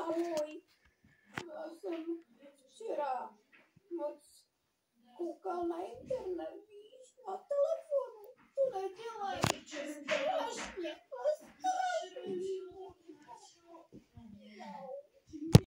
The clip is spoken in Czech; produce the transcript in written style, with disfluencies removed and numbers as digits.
Ahoj, já jsem včera moc koukal na internet